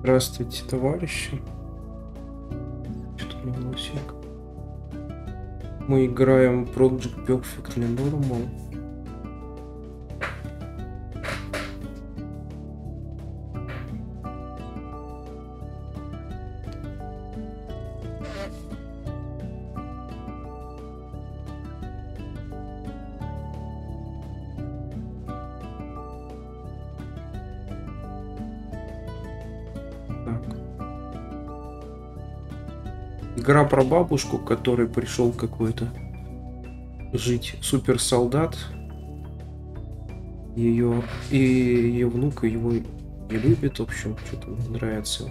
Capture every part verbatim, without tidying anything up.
Здравствуйте, товарищи. Что-то у меня голосик. Мы играем Project Perfectly Normal. Игра про бабушку, к которой пришел какой-то жить суперсолдат. Ее и ее внук его не любит, в общем, что-то не нравится.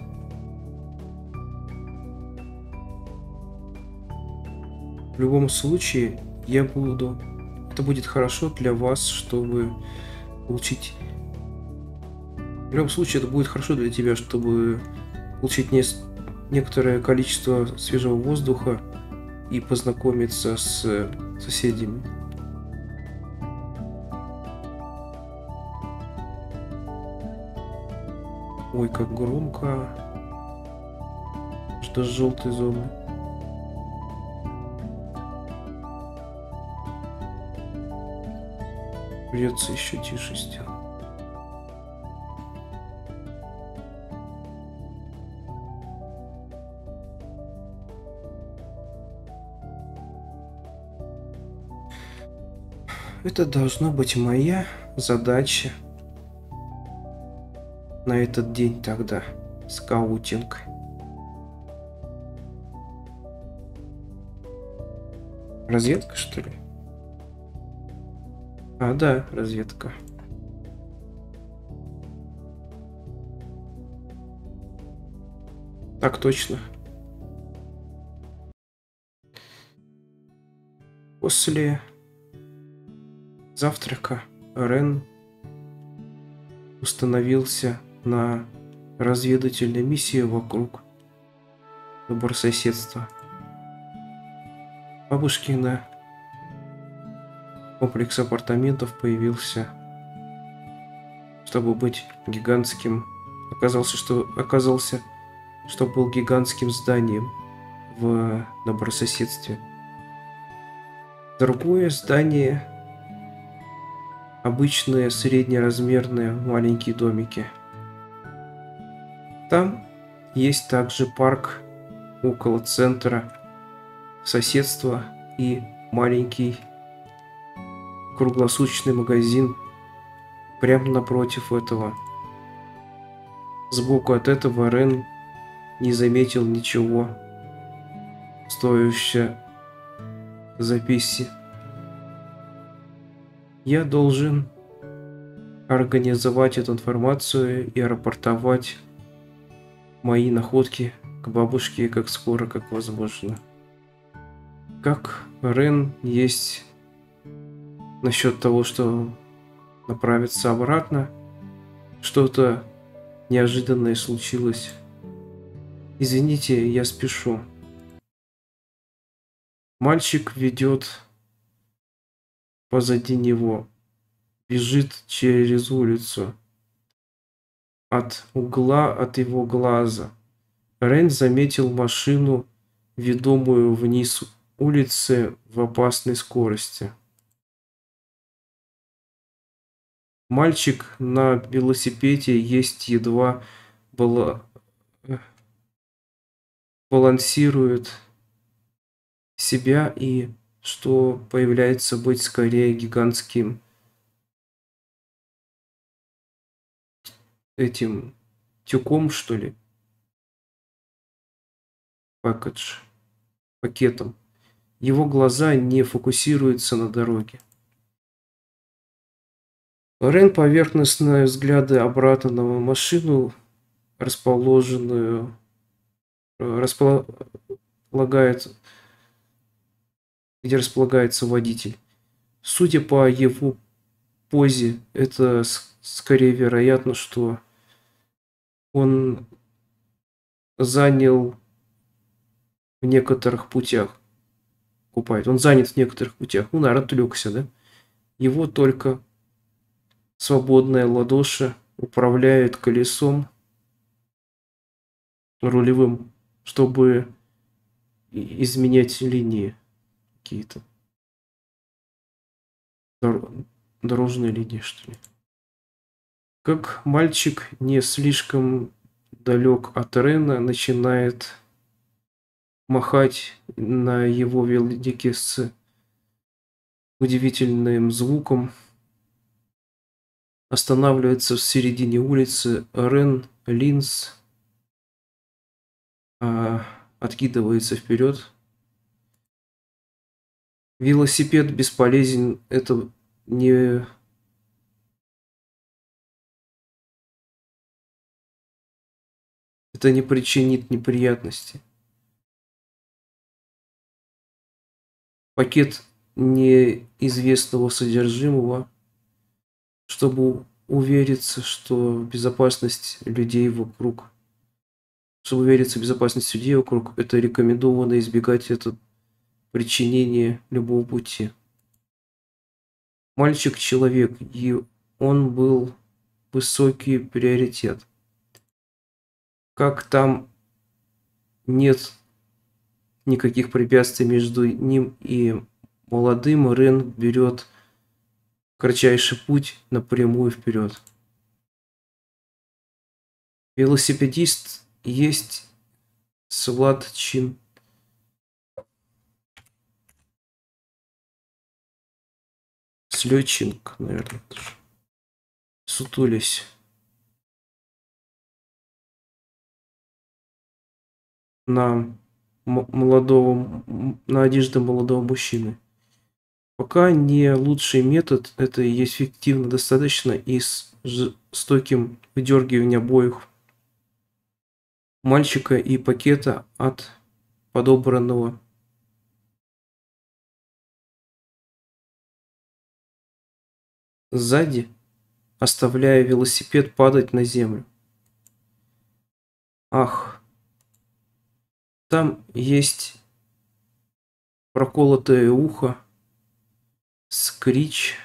В любом случае, я буду... Это будет хорошо для вас, чтобы получить... В любом случае, это будет хорошо для тебя, чтобы получить не... некоторое количество свежего воздуха и познакомиться с соседями. Ой, как громко. Что с желтой зоны? Придется еще тише сделать. Это должна быть моя задача на этот день тогда. Скаутинг. Разведка, что ли? А, да, разведка. Так точно. После завтрака Рен установился на разведывательной миссии вокруг добрососедства. Бабушкина комплекс апартаментов появился, чтобы быть гигантским. Оказался, что оказался, что был гигантским зданием в добрососедстве. Другое здание — обычные среднеразмерные маленькие домики. Там есть также парк около центра соседства и маленький круглосуточный магазин прямо напротив этого. Сбоку от этого Рен не заметил ничего стоящего записи. Я должен организовать эту информацию и рапортовать мои находки к бабушке как скоро, как возможно. Как Рен есть насчет того, что направиться обратно, что-то неожиданное случилось. Извините, я спешу. Мальчик ведет позади него, бежит через улицу. От угла от его глаза Рен заметил машину, ведомую вниз улицы в опасной скорости. Мальчик на велосипеде есть едва бала... балансирует себя и что появляется быть скорее гигантским этим тюком, что ли, пакетж, пакетом. Его глаза не фокусируются на дороге. Рен поверхностные взгляды обратно на машину, расположенную, располагает, где располагается водитель. Судя по его позе, это скорее вероятно, что он занял в некоторых путях. Купает. Он занят в некоторых путях. Ну, наверное, отвлекся, да? Его только свободная ладоша управляет колесом рулевым, чтобы изменять линии какие-то. Дор дорожные линии, что ли. Как мальчик не слишком далек от Рена, начинает махать на его велике с удивительным звуком, останавливается в середине улицы. Рен Линз а, откидывается вперед. Велосипед бесполезен, это не... Это не причинит неприятности. Пакет неизвестного содержимого, чтобы увериться, что безопасность людей вокруг, чтобы увериться в безопасности людей вокруг, это рекомендовано избегать это причинение любого пути. Мальчик человек, и он был высокий приоритет. Как там нет никаких препятствий между ним и молодым, Рен берет кратчайший путь напрямую вперед. Велосипедист есть Сладчин. Слетчинг, наверное. Сутулись. На молодого, на одежду молодого мужчины. Пока не лучший метод, это и эффективно достаточно и с жестоким выдергиванием обоих мальчика и пакета от подобранного сзади, оставляя велосипед падать на землю. Ах, там есть проколотое ухо, скрич,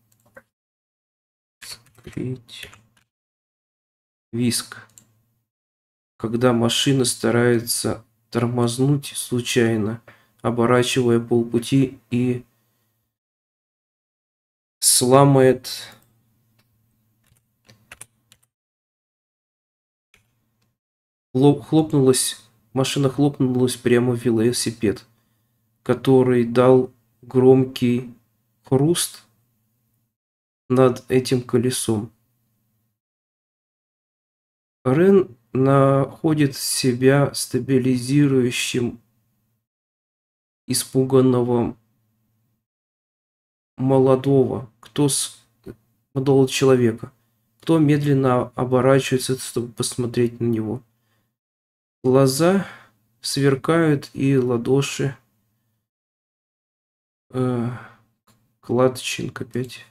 скрич, виск. Когда машина старается тормознуть случайно, оборачивая полпути и сломает хлопнулась, машина хлопнулась прямо в велосипед, который дал громкий хруст над этим колесом. Рен находит себя стабилизирующим испуганного молодого, кто с молодого человека, кто медленно оборачивается, чтобы посмотреть на него. Глаза сверкают и ладоши. Э, Кладчинг опять.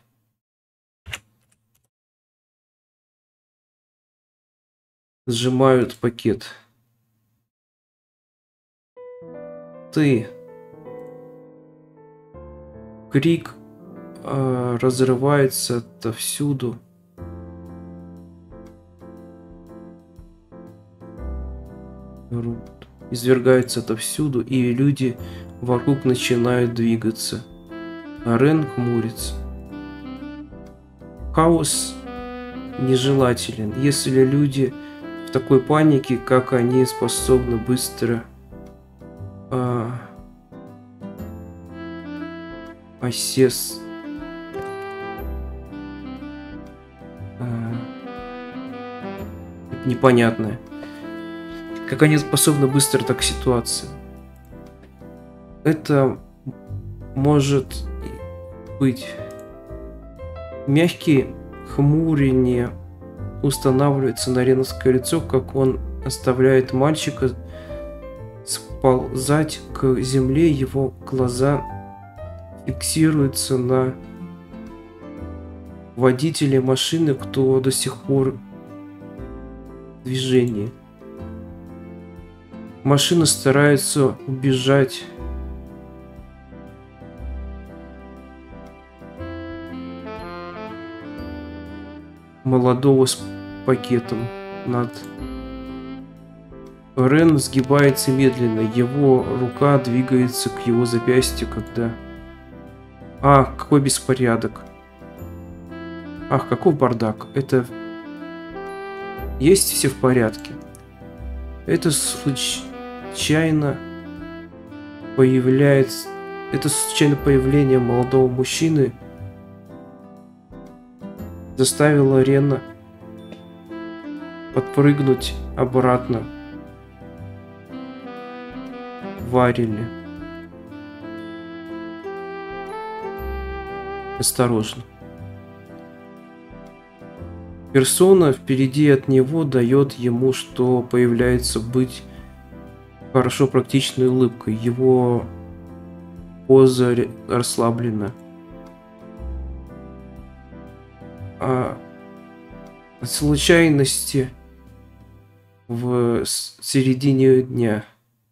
Сжимают пакет. Ты. Крик э, разрывается отовсюду. Извергается отовсюду, и люди вокруг начинают двигаться. А Рен хмурится. Хаос нежелателен, если люди в такой панике, как они, способны быстро а, осесть. А, непонятное. Как они способны быстро так к ситуации. Это может быть мягкие хмурение устанавливается на ренское лицо, как он оставляет мальчика сползать к земле, его глаза фиксируются на водителе машины, кто до сих пор в движении. Машина старается убежать. Молодого с пакетом над Рен сгибается медленно, его рука двигается к его запястью, когда... А, какой беспорядок. Ах, какой бардак. Это... Есть все в порядке. Это случайно появляется... Это случайно появление молодого мужчины заставило Рена подпрыгнуть обратно в Ариле. Осторожно. Персона впереди от него дает ему, что появляется быть хорошо практичной улыбкой. Его поза расслаблена. А случайности в середине дня.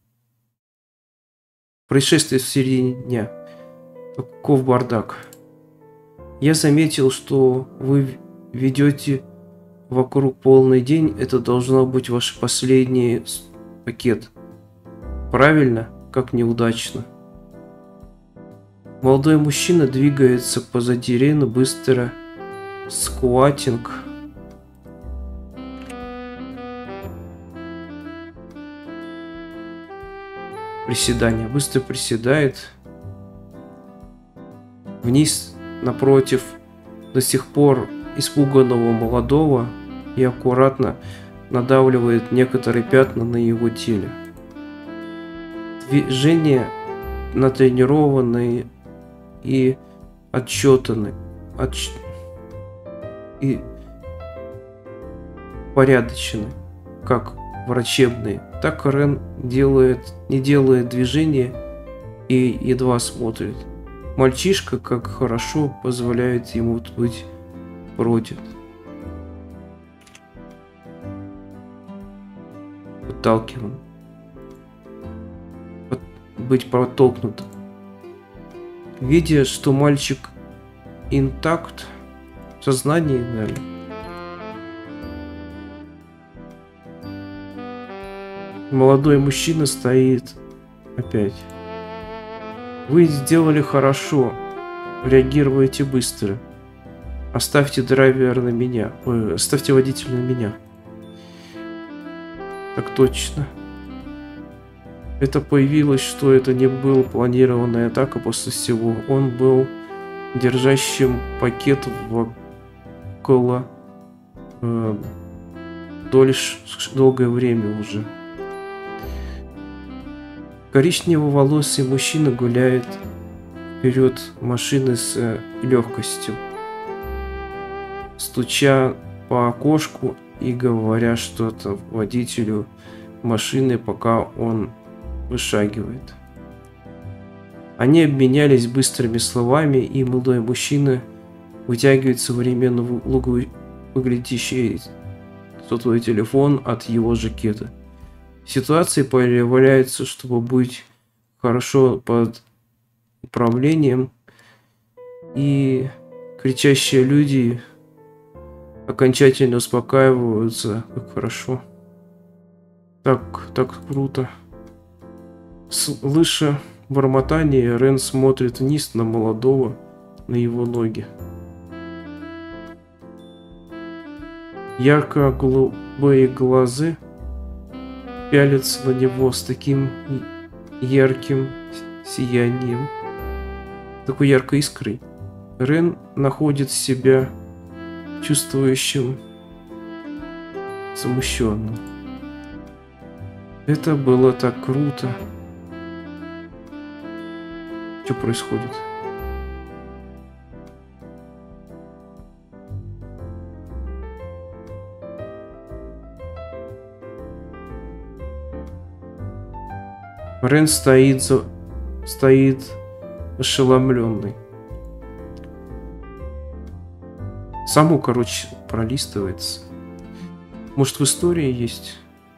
Происшествие в середине дня. Каков бардак. Я заметил, что вы ведете вокруг полный день. Это должно быть ваш последний пакет. Правильно? Как неудачно. Молодой мужчина двигается позади Рена быстро. Скватинг. Приседание. Быстро приседает. Вниз, напротив, до сих пор испуганного молодого, и аккуратно надавливает некоторые пятна на его теле. Движения натренированные и отчетаны, отч... и порядочны, как врачебные. Так Рен делает, не делает движения и едва смотрит. Мальчишка, как хорошо, позволяет ему быть против. Подталкиваем. Под... Быть протолкнутым. Видя, что мальчик интакт, в сознании, наверное. Молодой мужчина стоит опять. Вы сделали хорошо. Реагируете быстро. Оставьте драйвер на меня. Ой, оставьте водителя на меня. Так точно. Это появилось, что это не была планированная атака после всего. Он был держащим пакет около э, дольше долгое время уже. Коричнево-волосый мужчина гуляет вперед машины с э, легкостью, стуча по окошку и говоря что-то водителю машины, пока он вышагивает. Они обменялись быстрыми словами, и молодой мужчина вытягивает современно выглядящий сотовый телефон от его жакета. Ситуация появляется, чтобы быть хорошо под управлением, и кричащие люди окончательно успокаиваются. Как хорошо. Так, так круто. Слыша бормотание, Рен смотрит вниз на молодого, на его ноги. Ярко-голубые глаза пялятся на него с таким ярким сиянием, такой яркой искрой. Рен находит себя чувствующим смущенным. Это было так круто. Что происходит? Рен стоит, за... стоит ошеломленный. Само, короче, пролистывается. Может, в истории есть?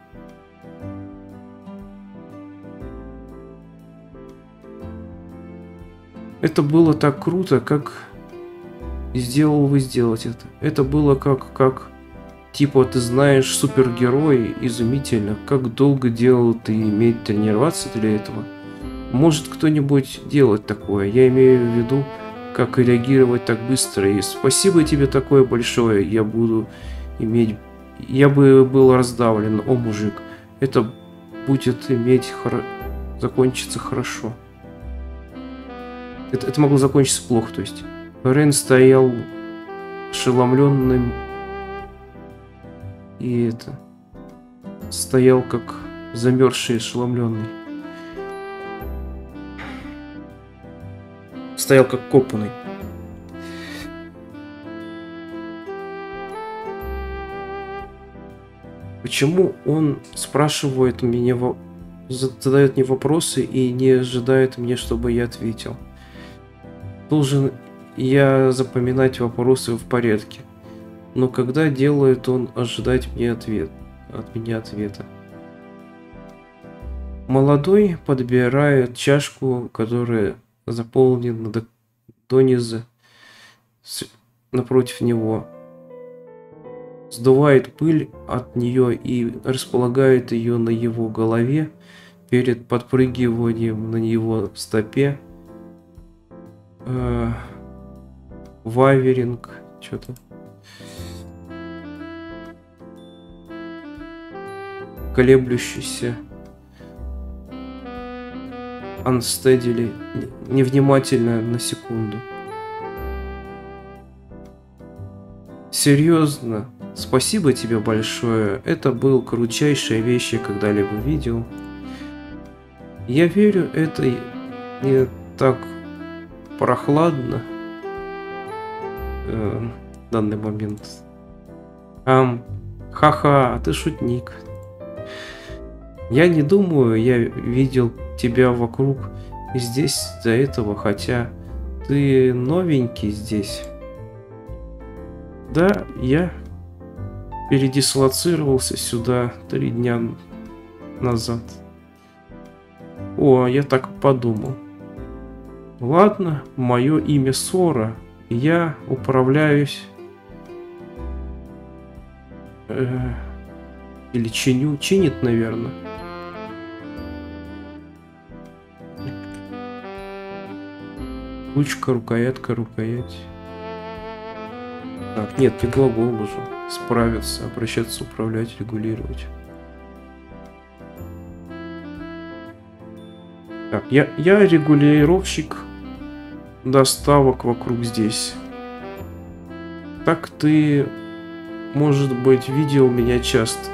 Это было так круто, как сделал вы сделать это. Это было как, как Типа, ты знаешь, супергерой, изумительно. Как долго делал ты иметь тренироваться для этого? Может кто-нибудь делать такое? Я имею в виду, как реагировать так быстро. И спасибо тебе такое большое. Я буду иметь... Я бы был раздавлен, о мужик. Это будет иметь... Хоро... закончиться хорошо. Это, это могло закончиться плохо, то есть. Рен стоял ошеломленным и это... стоял как замерзший, ошеломленный. Стоял как копанный. Почему он спрашивает меня, задает мне вопросы и не ожидает мне, чтобы я ответил? Должен я запоминать вопросы в порядке, но когда делает он ожидать мне ответ, от меня ответа? Молодой подбирает чашку, которая заполнена до, до низа напротив него, сдувает пыль от нее и располагает ее на его голове перед подпрыгиванием на его стопе. Э, ваверинг, что-то. Колеблющийся. Unsteadily, невнимательно на секунду. Серьезно, спасибо тебе большое. Это был крутейшая вещь, я когда-либо видел. Я верю, это не так прохладно э, в данный момент. Ам, ха-ха, ты шутник. Я не думаю, я видел тебя вокруг и здесь до этого, хотя ты новенький здесь. Да, я передислоцировался сюда три дня назад. О, я так подумал. Ладно, мое имя Сора. Я управляюсь... Э, или чиню. Чинит, наверное. Ручка, рукоятка, рукоять. Так, нет, не глагол уже. Справиться, обращаться, управлять, регулировать. Так, я, я регулировщик доставок вокруг здесь. Так ты, может быть, видел меня часто.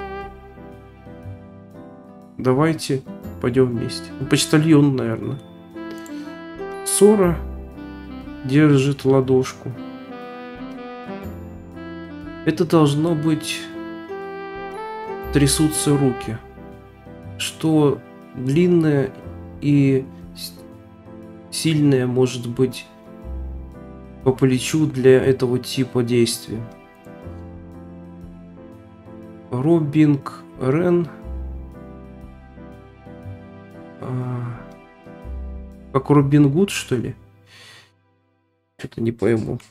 Давайте пойдем вместе. Почтальон, наверное. Сора держит ладошку. Это должно быть... трясутся руки. Что длинное и сильное может быть по плечу для этого типа действия. Робинг Рен. А, как Робин Гуд, что ли? Что-то не пойму.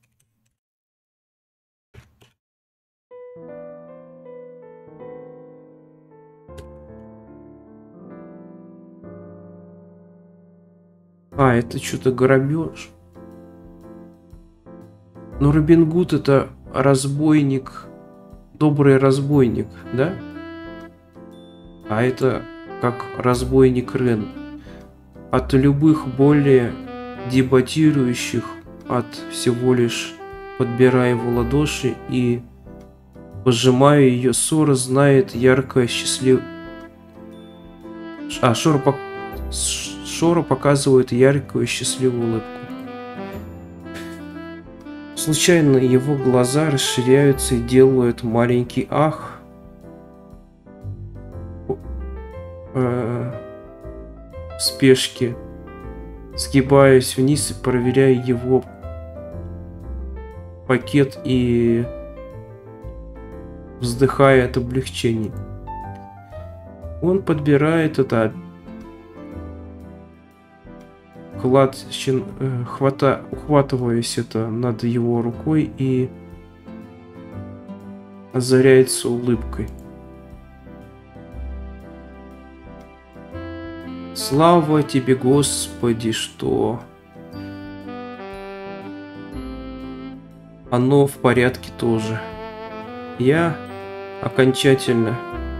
А, это что-то грабеж. Но Робин Гуд это разбойник, добрый разбойник, да? А это как разбойник Рен. От любых более дебатирующих, от всего лишь подбирая его ладоши и пожимая ее. Сора знает яркое счастливое... А, Шора, пок... Шора показывает яркую счастливую улыбку. Случайно его глаза расширяются и делают маленький ах. Э, в спешке, сгибаясь вниз и проверяя его пакет и вздыхая от облегчения. Он подбирает это, хват, хвата, ухватываясь это над его рукой и озаряется улыбкой. Слава тебе, Господи, что оно в порядке тоже. Я окончательно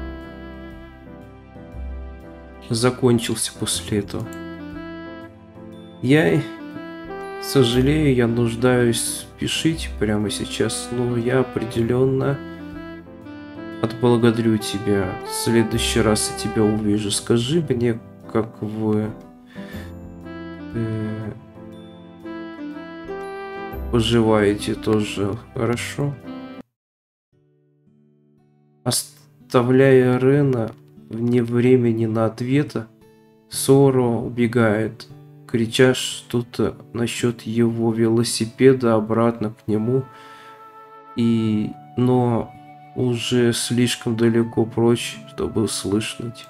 закончился после этого. Я сожалею, я нуждаюсь спешить прямо сейчас, но я определенно отблагодарю тебя. В следующий раз я тебя увижу. Скажи мне, как вы э, поживаете тоже хорошо? Оставляя Рена вне времени на ответа, Соро убегает, крича что-то насчет его велосипеда обратно к нему, и но уже слишком далеко прочь, чтобы услышать.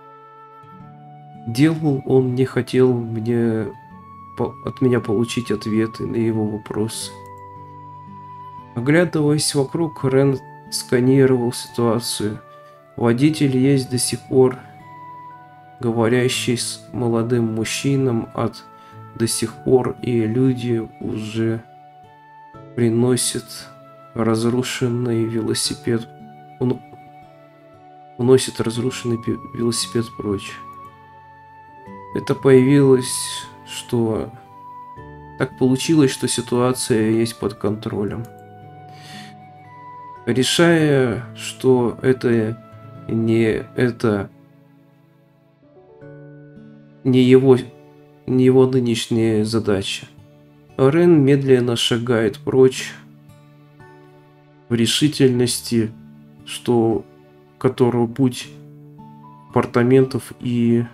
Делал он не хотел мне от меня получить ответы на его вопросы. Оглядываясь вокруг, Рен сканировал ситуацию. Водитель есть до сих пор, говорящий с молодым мужчином от до сих пор, и люди уже приносят разрушенный велосипед. Он уносит разрушенный велосипед прочь. Это появилось, что так получилось, что ситуация есть под контролем. Решая, что это не это не его не его нынешняя задача, Рен медленно шагает прочь в решительности, что которого путь апартаментов и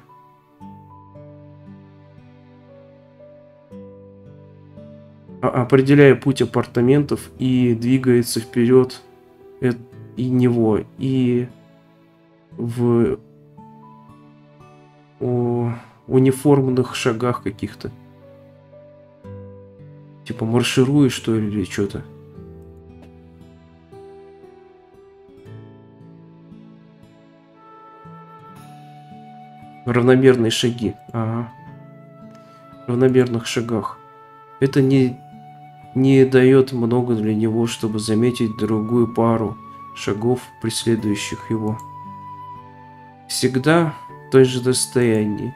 определяя путь апартаментов и двигается вперед и него, и в о, униформенных шагах каких-то. Типа маршируешь, что ли, или что-то. Равномерные шаги. Ага. В равномерных шагах. Это не, не дает много для него, чтобы заметить другую пару шагов, преследующих его. Всегда в той же расстоянии.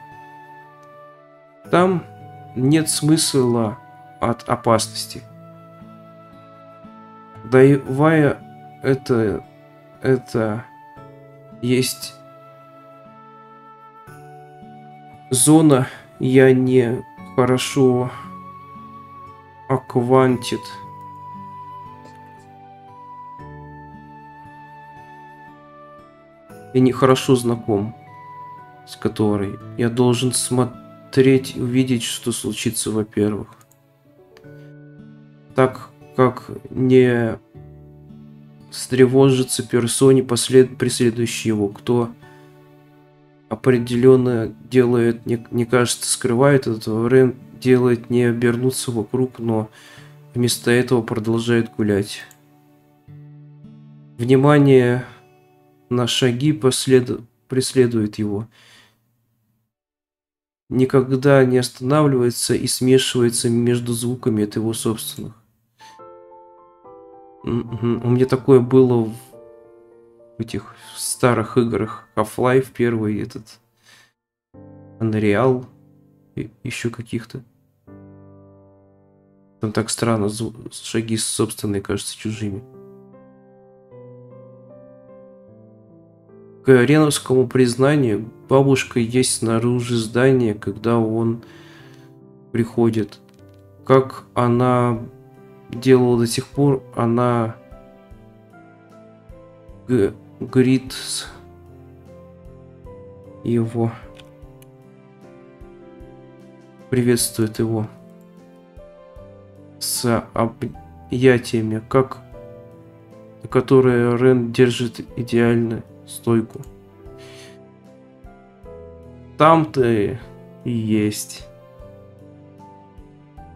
Там нет смысла от опасности. Давая это, это есть зона, я не хорошо аквантит. Я не хорошо знаком с которой. Я должен смотреть и увидеть, что случится, во-первых. Так как не встревожится персоне, послед... преследующей его, кто определенно делает, не, не кажется, скрывает этого. Рен делает не обернуться вокруг, но вместо этого продолжает гулять. Внимание на шаги послед... преследует его. Никогда не останавливается и смешивается между звуками от его собственных. У меня такое было в этих старых играх. Half-Life первый, этот Unreal, и еще каких-то. Там так странно, шаги собственные кажутся чужими. К реновскому признанию, бабушка есть снаружи здания, когда он приходит. Как она делала до сих пор, она говорит его, приветствует его с объятиями, как которые Рен держит идеально стойку. Там-то и есть.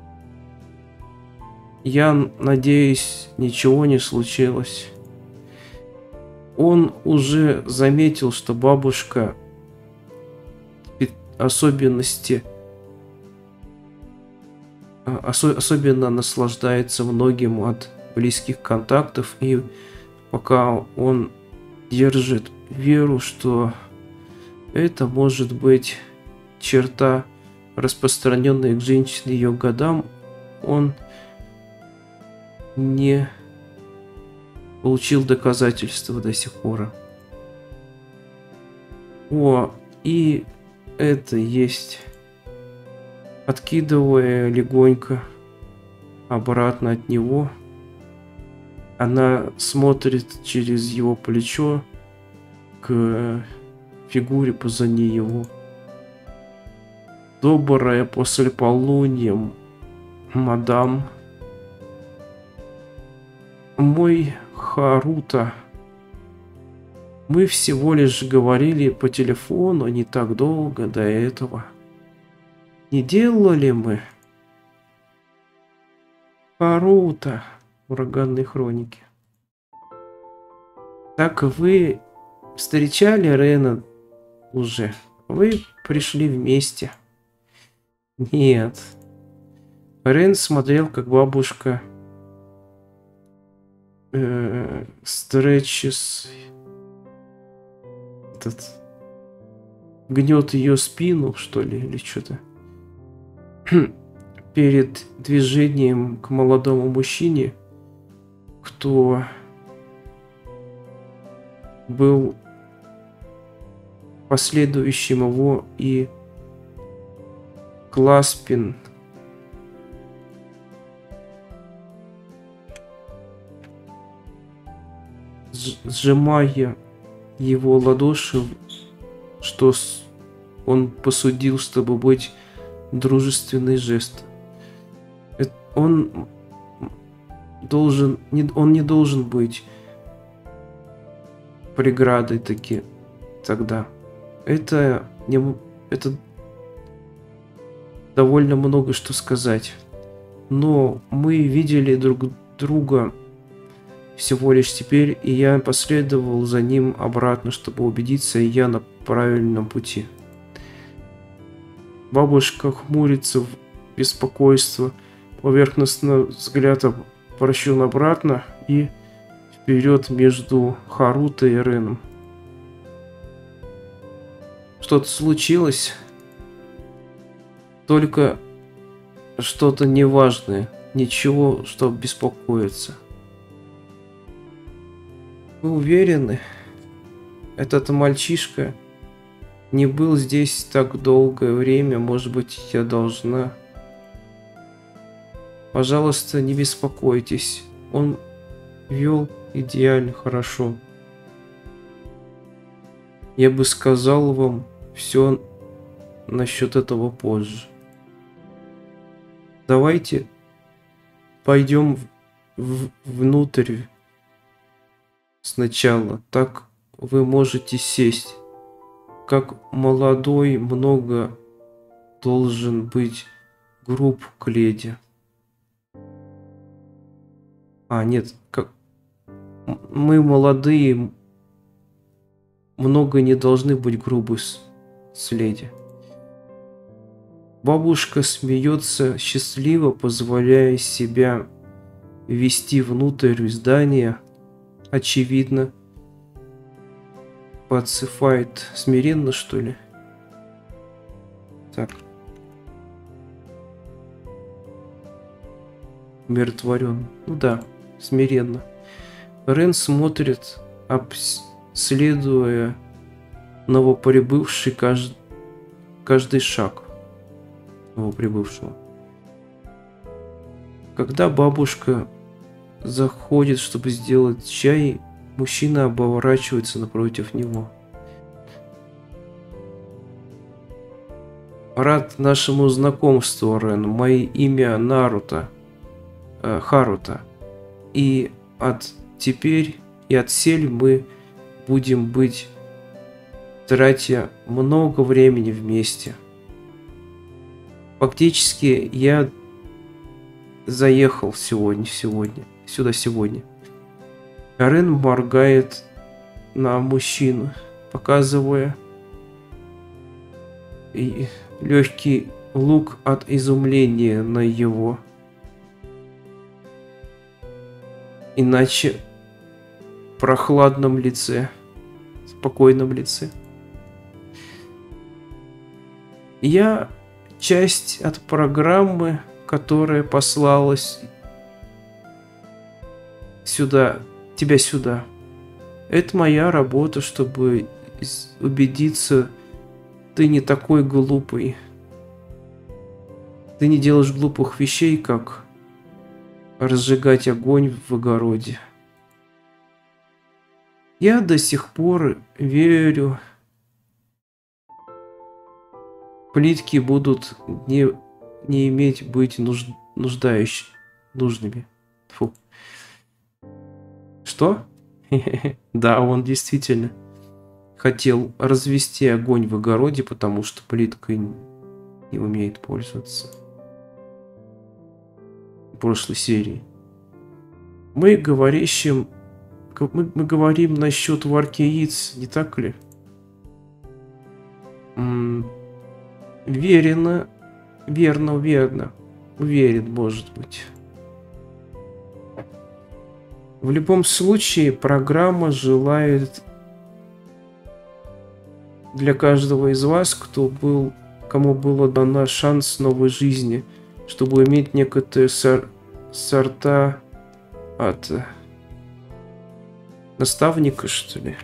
Я надеюсь, ничего не случилось. Он уже заметил, что бабушка особенности осо особенно наслаждается многим от близких контактов, и пока он держит веру, что это может быть черта, распространенная к женщине ее годам, он не получил доказательства до сих пор. О, и это есть. Откидывая легонько обратно от него, она смотрит через его плечо к фигуре позади его. Доброе послеполунье, мадам. Мой Харута. Мы всего лишь говорили по телефону не так долго до этого. Не делали мы? Харута. Ураганные хроники. Так вы встречали Рена уже? Вы пришли вместе? Нет. Рен смотрел, как бабушка э, стречес этот гнет ее спину, что ли, или что-то. Перед движением к молодому мужчине, кто был последующим его, и Класпин сжимая его ладоши, что он посудил, чтобы быть дружественный жест. Он должен, он не должен быть преградой таки тогда. Это не, это довольно много что сказать. Но мы видели друг друга всего лишь теперь, и я последовал за ним обратно, чтобы убедиться, я на правильном пути. Бабушка хмурится в беспокойство, поверхностно взгляд обращен обратно и вперед между Харутой и Реном. Что-то случилось? Только что-то неважное, ничего, что беспокоиться. Вы уверены? Этот мальчишка не был здесь так долгое время, может быть, я должна... Пожалуйста, не беспокойтесь, он вел идеально хорошо. Я бы сказал вам все насчет этого позже. Давайте пойдем в, в, внутрь сначала, так вы можете сесть. Как молодой много должен быть груб к леди. А, нет, как мы молодые, много не должны быть грубы с, с леди. Бабушка смеется счастливо, позволяя себя вести внутрь здания. Очевидно, подсыфает смиренно, что ли? Так. Умиротворен. Ну да, смиренно. Рен смотрит, обследуя новоприбывший кажд... каждый шаг новоприбывшего. Когда бабушка заходит, чтобы сделать чай, мужчина оборачивается напротив него. Рад нашему знакомству, Рен. Мое имя Наруто. Э, Харута. И от теперь и отсель мы будем быть, тратя много времени вместе. Фактически я заехал сегодня, сегодня, сюда сегодня. Рен моргает на мужчину, показывая и легкий лук от изумления на его иначе прохладном лице, спокойном лице. Я часть от программы, которая послалась сюда, тебя сюда. Это моя работа, чтобы убедиться, ты не такой глупый. Ты не делаешь глупых вещей, как разжигать огонь в огороде. Я до сих пор верю, плитки будут не, не иметь быть нуж, нуждающими, нужными. Фу. Что? Да, он действительно хотел развести огонь в огороде, потому что плиткой не умеет пользоваться. В прошлой серии. Мы говорящим, мы, мы говорим насчет варки яиц, не так ли? М-м, верно, верно, верно. Уверен, может быть. В любом случае, программа желает для каждого из вас, кто был, кому было дано шанс новой жизни, чтобы иметь некоторые сор сорта от наставника, что ли?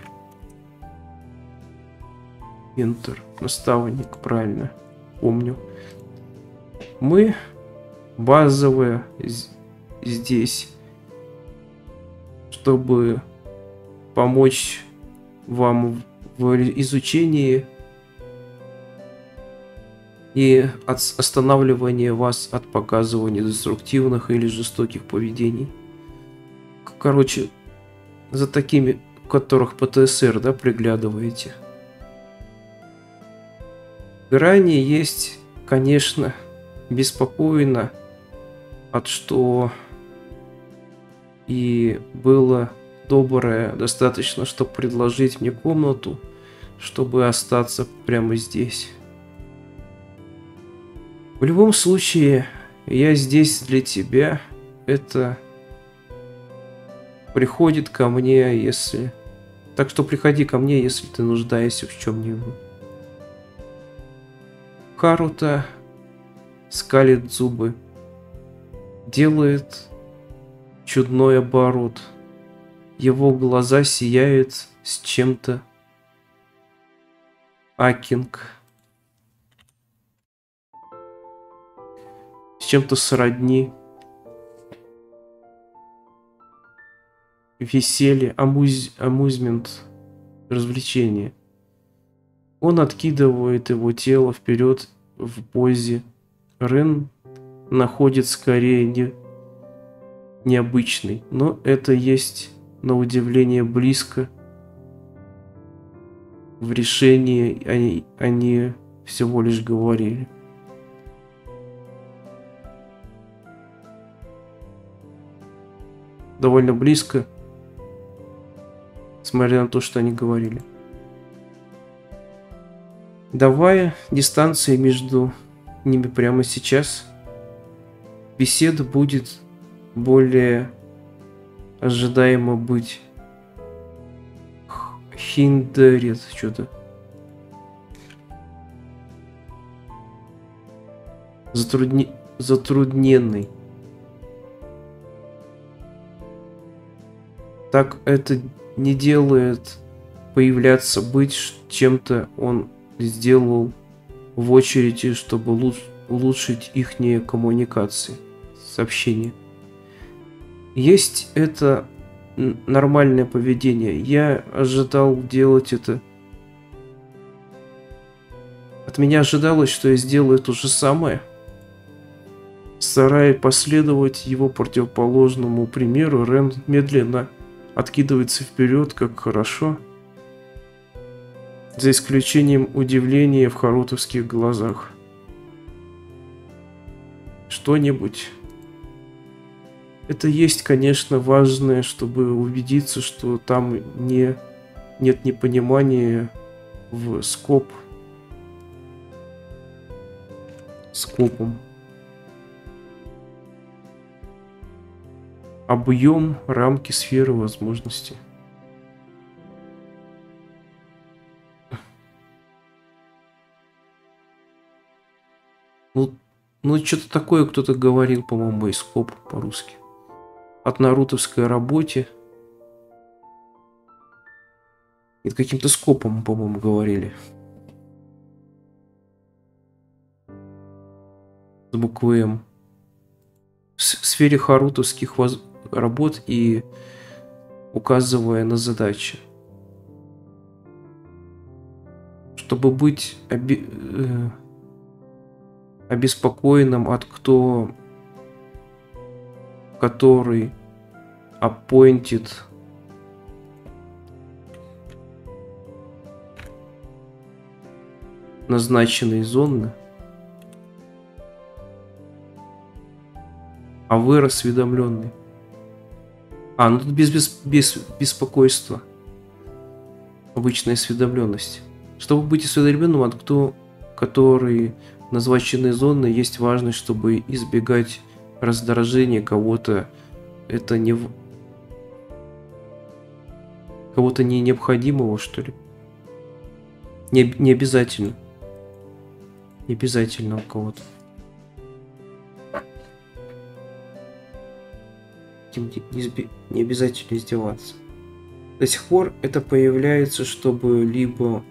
Ментор, наставник, правильно, помню. Мы базовые здесь, чтобы помочь вам в изучении и от останавливания вас от показывания деструктивных или жестоких поведений. Короче, за такими, у которых ПТСР, да, приглядываете. Ранее есть, конечно, беспокойно, от что и было доброе достаточно, чтобы предложить мне комнату, чтобы остаться прямо здесь. В любом случае, я здесь для тебя. Это приходит ко мне, если... Так что приходи ко мне, если ты нуждаешься в чем-нибудь. Харута скалит зубы, делает чудной оборот. Его глаза сияют с чем-то. Акинг. С чем-то сродни. Веселье, амуз... амузмент, развлечение. Он откидывает его тело вперед в позе. Рен находит скорее не... необычный, но это есть на удивление близко в решении, они, они всего лишь говорили. Довольно близко, смотря на то, что они говорили. Давая дистанции между ними прямо сейчас, беседа будет более ожидаемо быть. Хиндерит что-то. Затрудни... Затрудненный. Так это не делает появляться быть чем-то он сделал в очереди, чтобы улучшить ихние коммуникации, сообщения. Есть это нормальное поведение. Я ожидал делать это. От меня ожидалось, что я сделаю то же самое. Стараясь последовать его противоположному примеру, Рен медленно откидывается вперед, как хорошо. За исключением удивления в харутовских глазах. Что-нибудь. Это есть, конечно, важное, чтобы убедиться, что там не нет непонимания в скоп скопом. Объем, рамки, сферы возможностей. Ну, ну что-то такое кто-то говорил, по-моему, и скоп по-русски. От нарутовской работе. И каким-то скопом, по-моему, говорили. С буквы М. В сфере харутовских воз... работ и указывая на задачи. Чтобы быть оби... э... обеспокоенным от кто, который appointed назначенные зоны, а вы осведомленный. А, ну тут без, без, без беспокойства. Обычная осведомленность. Чтобы быть осведомленным от кто, который назначенные зоны, есть важность, чтобы избегать раздражения кого-то. Это не кого-то не необходимого, что ли? Не, не обязательно. Не обязательно у кого-то. Не, не обязательно издеваться. До сих пор это появляется, чтобы либо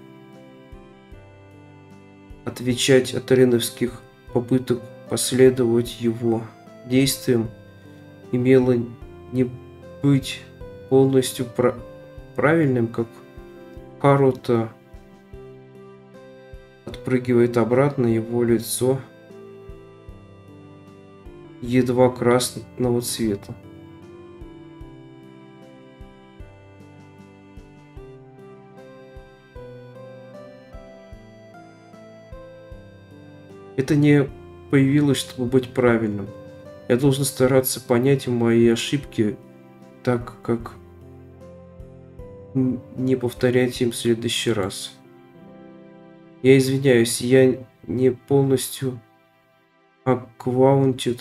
отвечать от ареновских попыток последовать его действиям, имело не быть полностью пра- правильным, как Харуто отпрыгивает обратно, его лицо едва красного цвета. Это не появилось, чтобы быть правильным. Я должен стараться понять мои ошибки, так как не повторять им в следующий раз. Я извиняюсь, я не полностью acquainted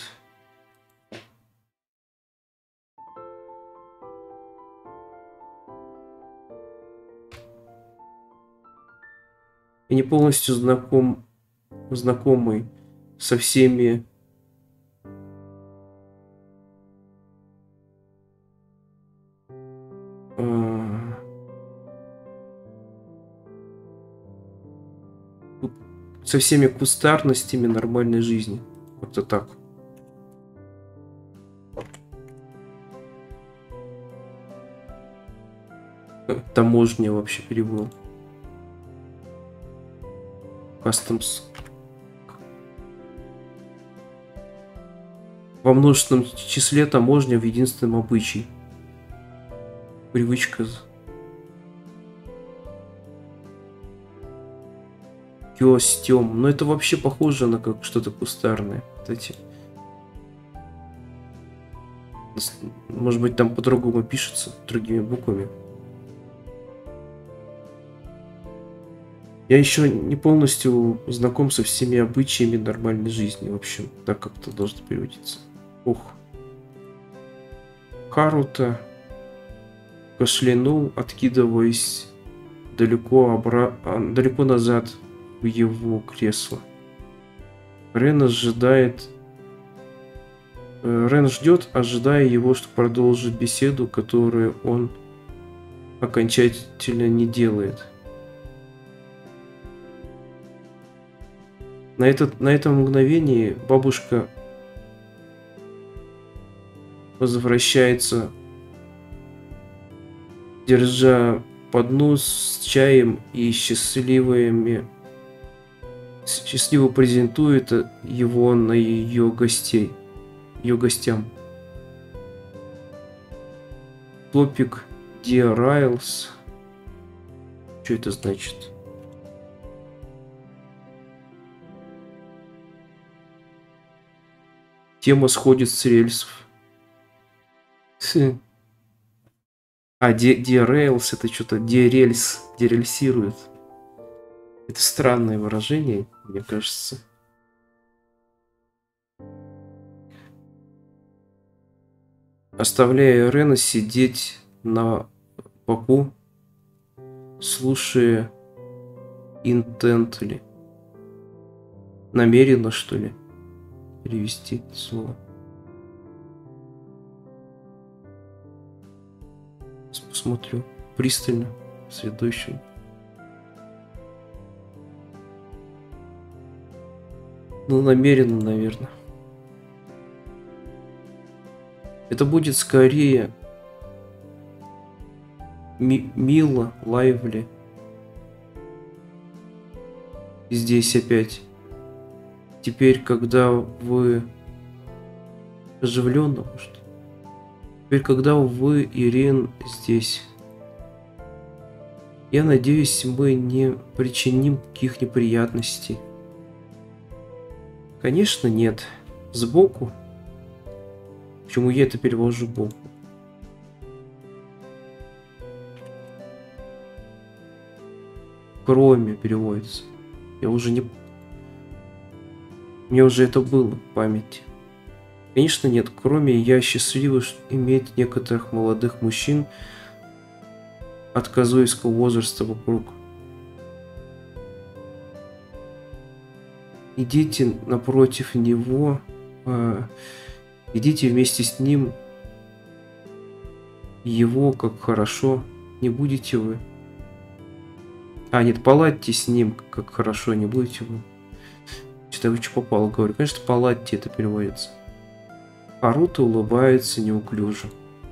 и не полностью знаком знакомый со всеми э, со всеми кустарностями нормальной жизни. Как-то так. Таможня вообще перевел. Customs. Во множественном числе таможня в единственном обычае. Привычка. Костюм. Но это вообще похоже на как что-то кустарное. Вот эти. Может быть, там по-другому пишется, другими буквами. Я еще не полностью знаком со всеми обычаями нормальной жизни. В общем, так как-то должно переводиться. Ух. Харуто кашлянул, откидываясь далеко, обра... далеко назад в его кресло. Рен ожидает... Рен ждет, ожидая его, чтобы продолжить беседу, которую он окончательно не делает. На, этот, на этом мгновении бабушка возвращается, держа поднос с чаем и счастливыми, счастливо презентует его на ее гостей, ее гостям. Топик Dear Riles. Что это значит? Тема сходит с рельсов. А, derails это что-то дерельс, дерельсирует. Это странное выражение, мне кажется. Оставляя Рена сидеть на боку, слушая intently. Намеренно, что ли, перевести слово. Сейчас посмотрю пристально следующим. Ну, намеренно, наверное. Это будет скорее ми мило, лайвли. Здесь опять. Теперь, когда вы оживленно, может. Теперь, когда вы, Ирен, здесь. Я надеюсь, мы не причиним каких неприятностей. Конечно, нет. Сбоку. Почему я это перевожу боку? Кроме переводится. Я уже не... Мне уже это было в памяти. Конечно, нет. Кроме я счастливый иметь некоторых молодых мужчин от казуйского возраста вокруг. Идите напротив него, э, идите вместе с ним, его как хорошо, не будете вы. А, нет, поладьте с ним, как хорошо, не будете вы. Что-то я что попало говорю. Конечно, поладьте это переводится. Харуто улыбается неуклюже.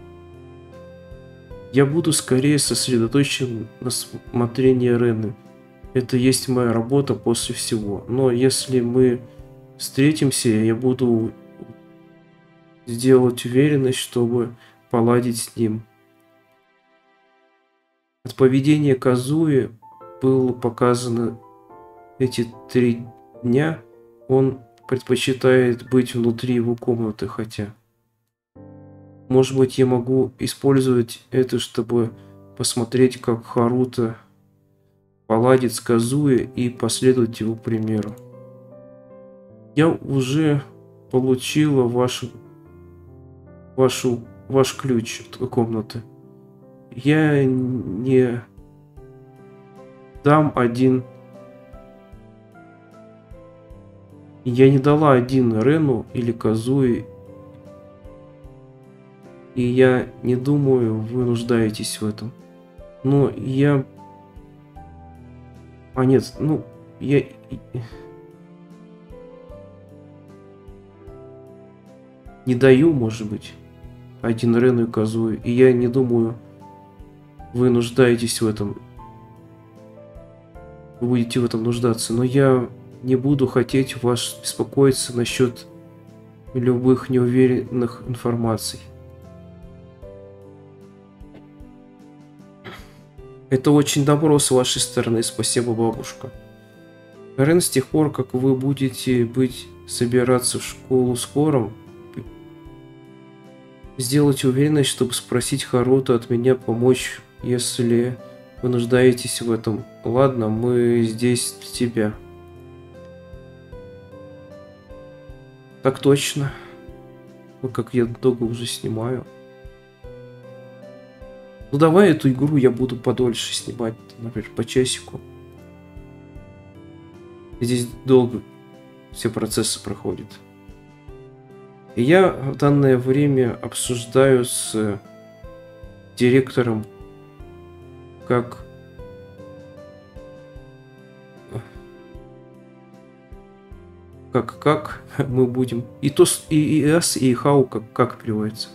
Я буду скорее сосредоточен на смотрении Рены. Это есть моя работа после всего. Но если мы встретимся, я буду сделать уверенность, чтобы поладить с ним. От поведения Казуи было показано эти три дня. Он предпочитает быть внутри его комнаты, хотя... Может быть, я могу использовать это, чтобы посмотреть, как Харуто поладит с Казуи и последовать его примеру. Я уже получила вашу, вашу, ваш ключ от комнаты. Я не дам один... Я не дала один Рену или Казуи. И я не думаю, вы нуждаетесь в этом. Но я... А нет, ну, я... Не даю, может быть, один Рену и Казуи. И я не думаю, вы нуждаетесь в этом. Вы будете в этом нуждаться. Но я не буду хотеть вас беспокоиться насчет любых неуверенных информаций. Это очень добро с вашей стороны, спасибо, бабушка. Рен, с тех пор, как вы будете быть собираться в школу скоро, сделайте уверенность, чтобы спросить Харуто от меня помочь, если вы нуждаетесь в этом. Ладно, мы здесь для тебя. Так точно. Ну, как я долго уже снимаю. Ну давай эту игру я буду подольше снимать, например, по часику. Здесь долго все процессы проходят. И я в данное время обсуждаю с директором, как как как мы будем и то и и с и хау как как переводится.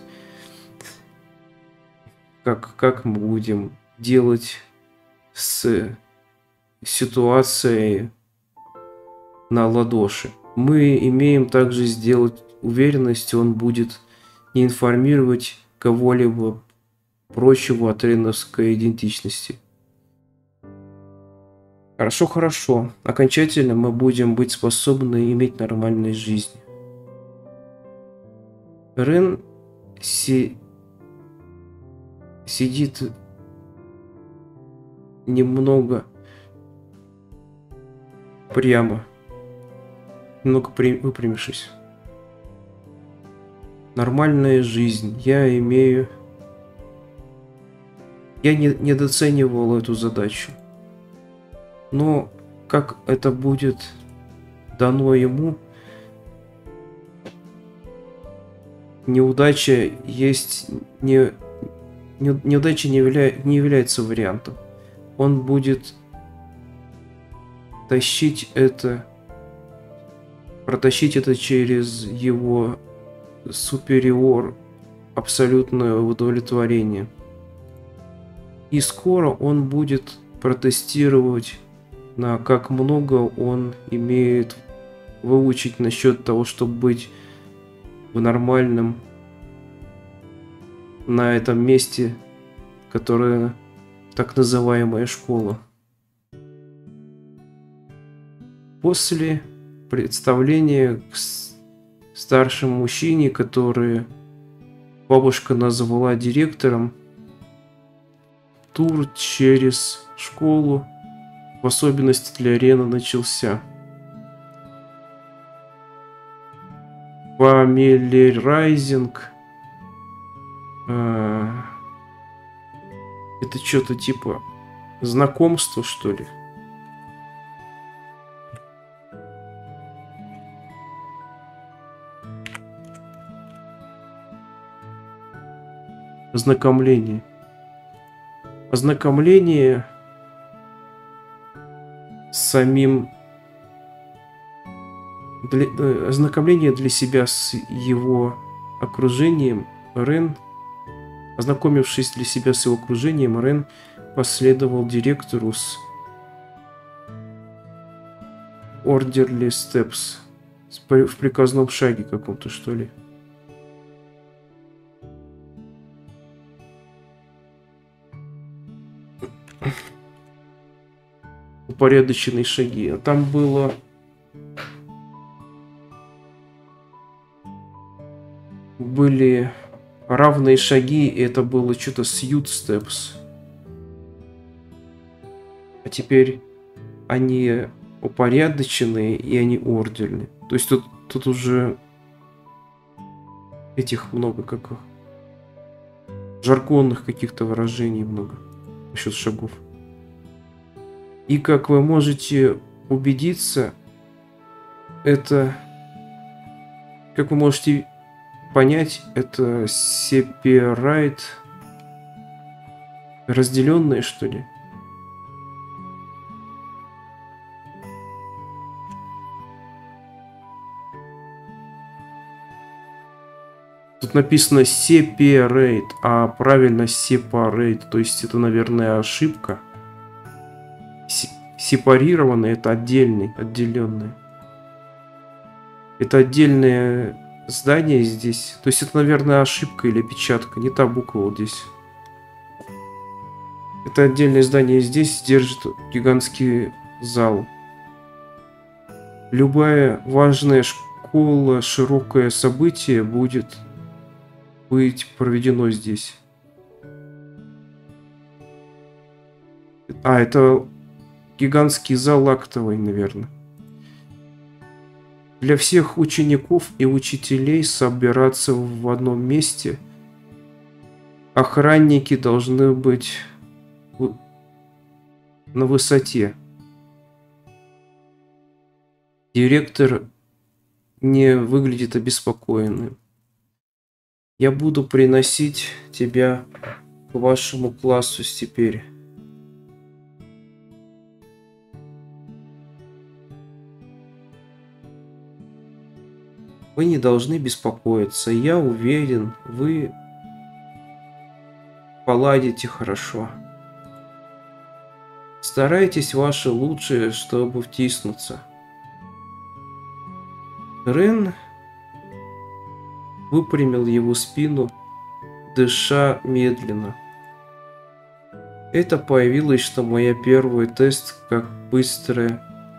Как, как мы будем делать с ситуацией на ладоши. Мы имеем также сделать уверенность, он будет не информировать кого-либо прочего от реновской идентичности. Хорошо, хорошо. Окончательно мы будем быть способны иметь нормальную жизнь. Рен си... сидит немного прямо, немного при... выпрямившись. Нормальная жизнь. Я имею... Я не, недооценивал эту задачу. Но как это будет дано ему, неудача есть... Не, не, неудача не, явля, не является вариантом. Он будет тащить это, протащить это через его супериор, абсолютное удовлетворение. И скоро он будет протестировать, на как много он имеет выучить насчет того, чтобы быть в нормальном на этом месте, которое так называемая школа. После представления к старшему мужчине, который бабушка назвала директором, тур через школу, в особенности для Рена, начался. Фамилирайзинг. Э, это что-то типа знакомства, что ли? Ознакомление. Ознакомление с самим... Для, э, ознакомление для себя с его окружением. Рен, ознакомившись для себя с его окружением, Рен последовал директору с Orderly Steps. В приказном шаге каком-то, что ли. Упорядоченные шаги. А там было... Были равные шаги, и это было что-то Suit Steps. А теперь они упорядоченные, и они ордерные. То есть тут, тут уже этих много, как жаргонных каких-то выражений много насчет шагов. И как вы можете убедиться, это, как вы можете понять, это separate, разделенные, что ли? Тут написано separate, а правильно separate, то есть это, наверное, ошибка. Сепарированный — это отдельный, отделенный. Это отдельное здание здесь. То есть это, наверное, ошибка или опечатка. Не та буква вот здесь. Это отдельное здание здесь держит гигантский зал. Любая важная школа, широкое событие будет быть проведено здесь. А, это гигантский зал актовый, наверное. Для всех учеников и учителей собираться в одном месте. Охранники должны быть на высоте. Директор не выглядит обеспокоенным. Я буду приносить тебя к вашему классу теперь. Вы не должны беспокоиться. Я уверен, вы поладите хорошо. Старайтесь ваше лучшее, чтобы втиснуться. Рен выпрямил его спину, дыша медленно. Это появилось, что моя первый тест, как быстрое,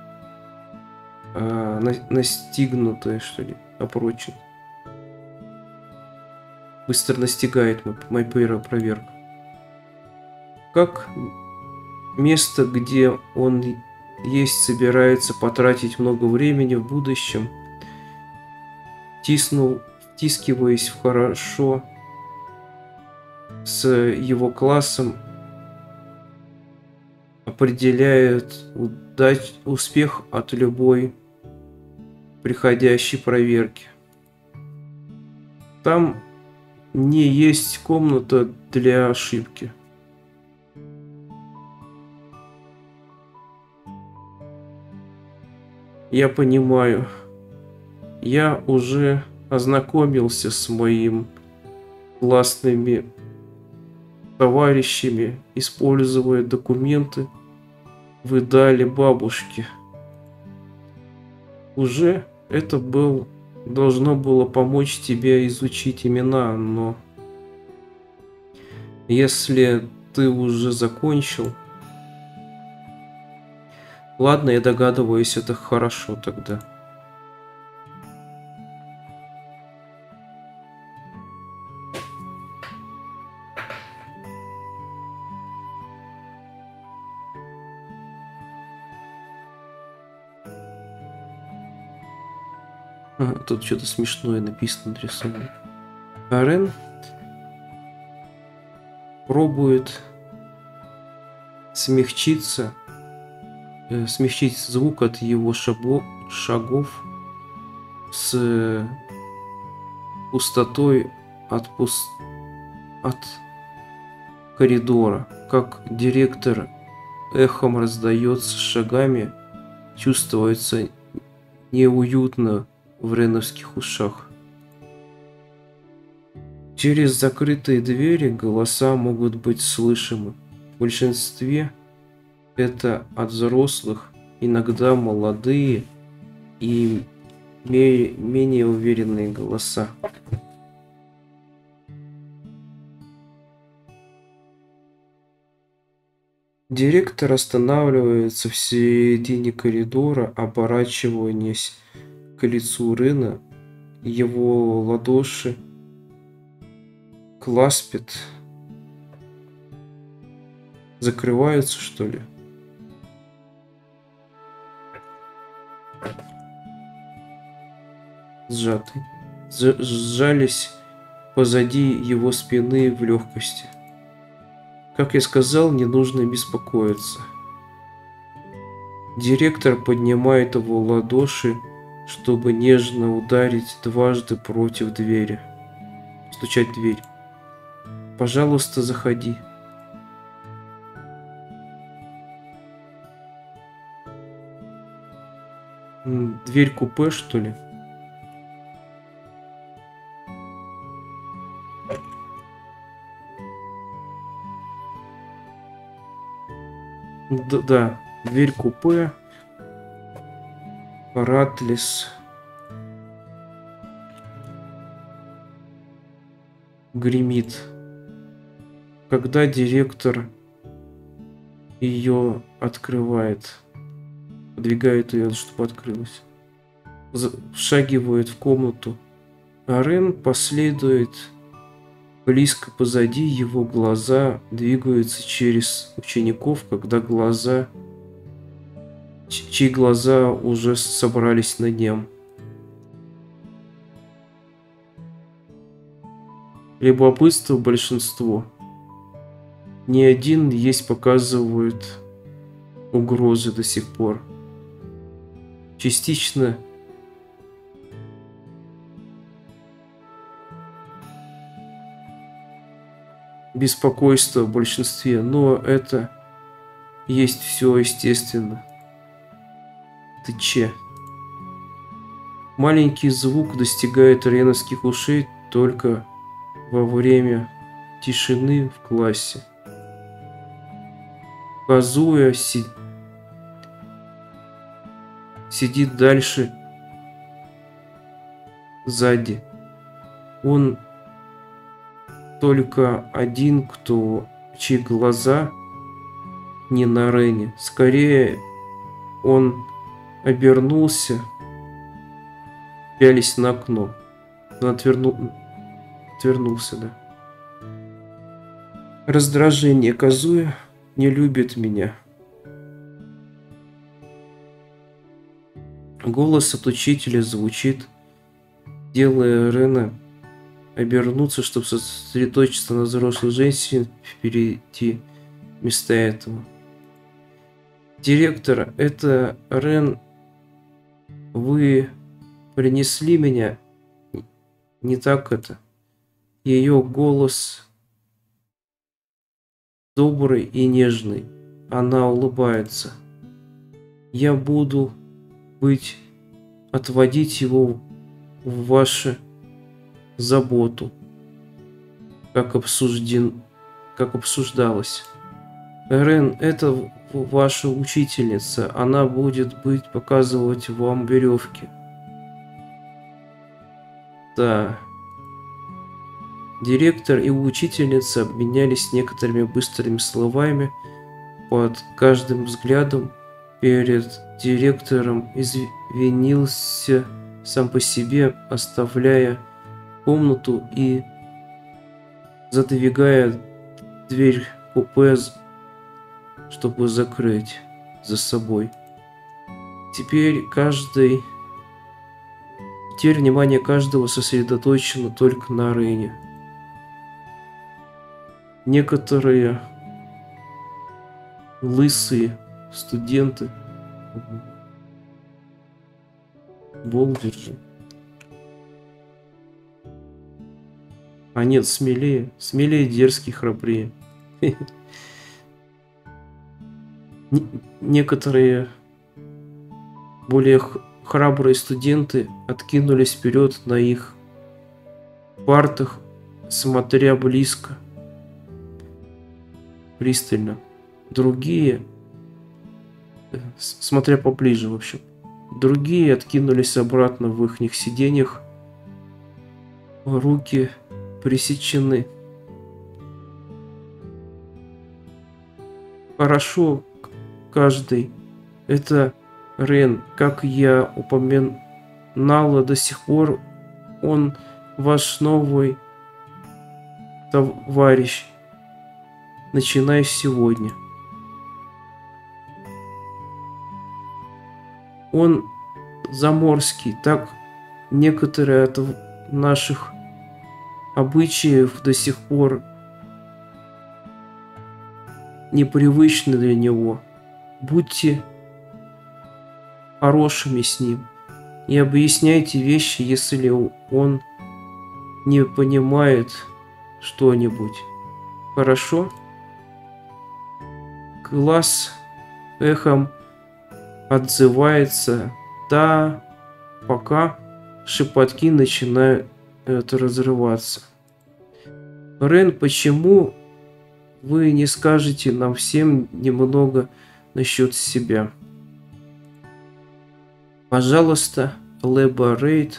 э, на, настигнутое, что ли, опрочен. Быстро настигает мой, моя первая проверка. как место, где он есть собирается потратить много времени в будущем, тиснул, втискиваясь в хорошо с его классом, определяет удач, успех от любой приходящей проверки. Там не есть комната для ошибки. Я понимаю. Я уже ознакомился с моими классными товарищами, используя документы, вы дали бабушке. Уже это был, должно было помочь тебе изучить имена, но если ты уже закончил... Ладно, я догадываюсь, это хорошо тогда. А, тут что-то смешное написано, нарисовано. Арен пробует смягчиться, э, смягчить звук от его шаго, шагов с пустотой от, пус, от коридора, как директор эхом раздается шагами, чувствуется неуютно в реновских ушах. Через закрытые двери голоса могут быть слышимы. В большинстве это от взрослых, иногда молодые и менее уверенные голоса. Директор останавливается в середине коридора, оборачиваясь к лицу Рена. Его ладоши класпит. Закрываются, что ли? Сжаты. Сжались позади его спины в легкости. Как я сказал, не нужно беспокоиться. Директор поднимает его ладоши, чтобы нежно ударить дважды против двери. Стучать в дверь. Пожалуйста, заходи. Дверь купе, что ли? Да, да, дверь купе. Ратлис. Гремит. Когда директор ее открывает, подвигает ее, чтобы открылась, вшагивает в комнату. Арен последует близко позади, его глаза двигаются через учеников, когда глаза, чьи глаза уже собрались на нем. Любопытство большинство. Ни один есть показывают угрозы до сих пор. Частично беспокойство в большинстве, но это есть все естественно. Ты че? Маленький звук достигает реновских ушей только во время тишины в классе. Казуя си... сидит дальше сзади. Он только один, кто, чьи глаза не на Рене. Скорее, он обернулся, пялись на окно. Он отвернул... отвернулся, да. Раздражение Казуя не любит меня. Голос от учителя звучит, делая Рена обернуться, чтобы сосредоточиться на взрослой женщине впереди вместо этого. Директор, это Рен, вы принесли меня, не так это. Ее голос добрый и нежный. Она улыбается. Я буду быть, отводить его в вашу заботу, как обсужден, как обсуждалось. Рен, это ваша учительница. Она будет быть показывать вам веревки. Да. Директор и учительница обменялись некоторыми быстрыми словами. Под каждым взглядом перед директором извинился сам по себе, оставляя комнату и задвигая дверь купе, чтобы закрыть за собой. Теперь каждый... Теперь внимание каждого сосредоточено только на Рене. Некоторые лысые студенты. Болдержи. А нет, смелее. Смелее, дерзкий, храбрее. Некоторые более храбрые студенты откинулись вперед на их партах, смотря близко, пристально. Другие, смотря поближе, в общем. Другие откинулись обратно в их сиденьях. Руки пресечены. Хорошо, каждый. Это Рен, как я упоминала до сих пор, он ваш новый товарищ, начиная сегодня. Он заморский, так некоторые от наших обычаев до сих пор непривычны для него. Будьте хорошими с ним и объясняйте вещи, если он не понимает что-нибудь. Хорошо? Класс эхом отзывается «да», пока шепотки начинают разрываться. Рен, почему вы не скажете нам всем немного насчет себя? Пожалуйста, Леборейт.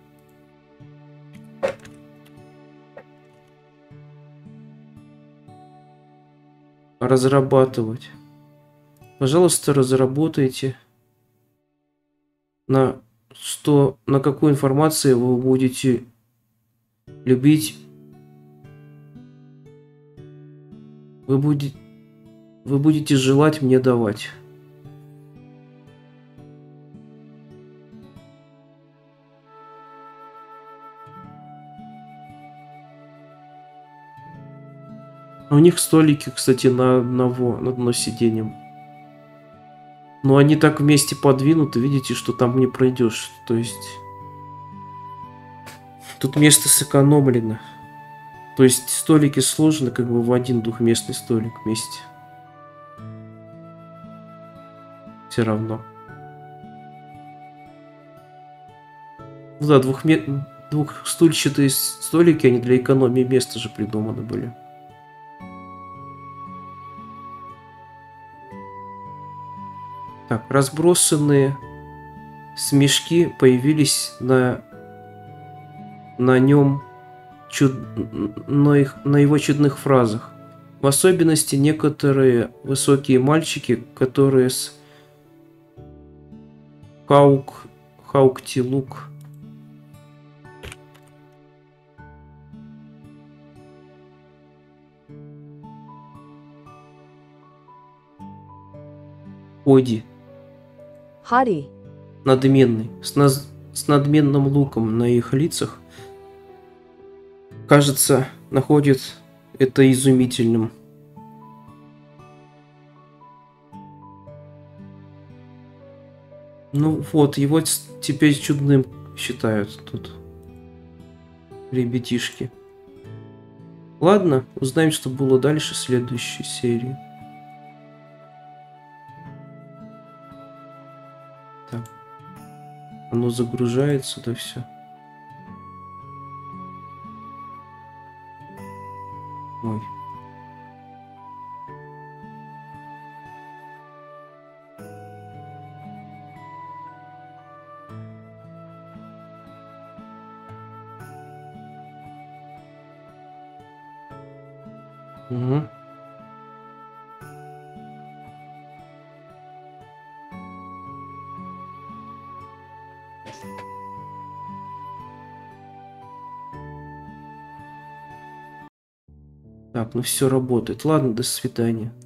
Разрабатывать. Пожалуйста, разработайте, на что, на какую информацию вы будете любить. Вы будете, вы будете желать мне давать. А у них столики, кстати, на одного, на одно сиденье. Но они так вместе подвинуты, видите, что там не пройдешь. То есть тут место сэкономлено. То есть столики сложены как бы в один двухместный столик вместе. Все равно. Ну да, двухме... двухстульчатые столики, они для экономии места же придуманы были. Так, разбросанные смешки появились на, на нем, чуд, на, их, на его чудных фразах. В особенности некоторые высокие мальчики, которые с Хаук, Хауктилук Ходи. haughty, Надменный. С, наз- с надменным луком на их лицах. Кажется, находит это изумительным. Ну вот, его ц- теперь чудным считают тут ребятишки. Ладно, узнаем, что было дальше в следующей серии. Так. Оно загружается, да все. Ой. Угу. Так, ну все работает. Ладно, до свидания.